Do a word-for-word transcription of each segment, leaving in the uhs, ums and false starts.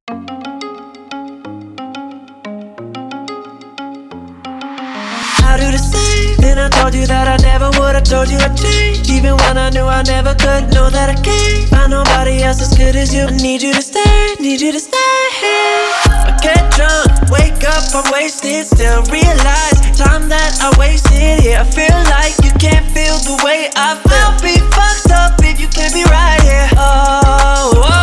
I do the same. Then I told you that I never would. I told you I'd change, even when I knew I never could. Know that I can't find nobody else as good as you. I need you to stay, need you to stay. I get drunk, wake up, I'm wasted. Still realize time that I wasted here. I feel like you can't feel the way I feel. I'll be fucked up if you can't be right here. Oh, oh.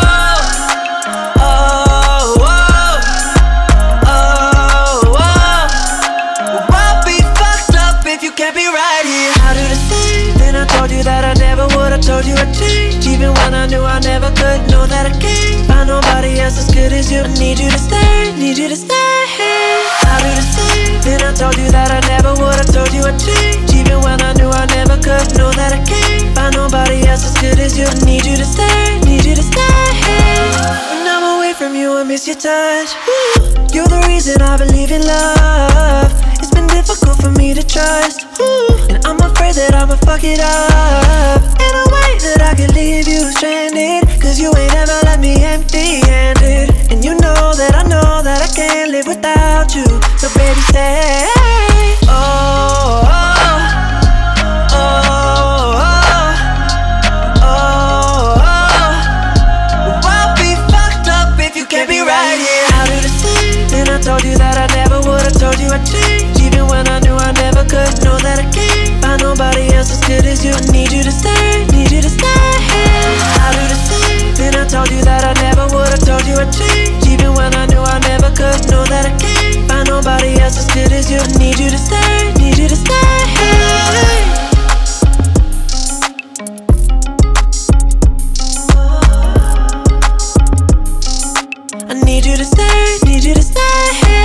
That I never would, I told you I'd change, even when I knew I never could. Know that I can't find nobody else as good as you. I need you to stay, need you to stay. I do the same. Then I told you that I never would, I told you I'd change, even when I knew I never could. Know that I can't find nobody else as good as you. I need you to stay, need you to stay. When I'm away from you, I miss your touch. Ooh, you're the reason I believe in love. It's been difficult for me to trust. Ooh, and I'm afraid that I'ma fuck it up in a way that I could leave you stranded. Cause you ain't ever left me empty-handed. And you know that I know that I can't live without you. So baby stay. Oh, oh, oh, oh, oh, oh, oh. I'll be fucked up if you can't be right here. I'll do the same. Then I told you that I never would, I told you I'd change, even when I knew I never could. Know that I can't find nobody else as good as you. I need you to stay, need you to stay. I'll do the same. Then I told you that I never would, I told you I'd change, even when I knew I never could. Know that I can't find nobody else as good as you. I need you to stay, need you to stay. I need you to stay, need you to stay.